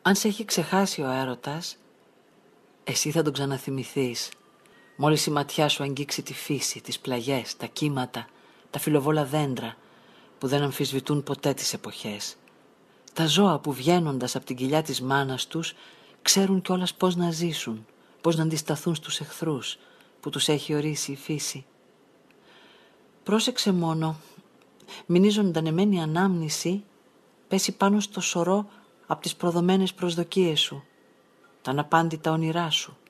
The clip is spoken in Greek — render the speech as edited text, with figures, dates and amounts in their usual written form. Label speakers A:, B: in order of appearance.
A: Αν σε έχει ξεχάσει ο έρωτας, εσύ θα τον ξαναθυμηθείς. Μόλις η ματιά σου αγγίξει τη φύση, τις πλαγιές, τα κύματα, τα φιλοβόλα δέντρα που δεν αμφισβητούν ποτέ τις εποχές. Τα ζώα που βγαίνοντας από την κοιλιά της μάνας τους ξέρουν κιόλας πώς να ζήσουν, πώς να αντισταθούν στους εχθρούς που τους έχει ορίσει η φύση. Πρόσεξε μόνο, μην η ζωντανεμένη ανάμνηση πέσει πάνω στο σωρό από τις προδομένες προσδοκίες σου, τα αναπάντητα όνειρά σου.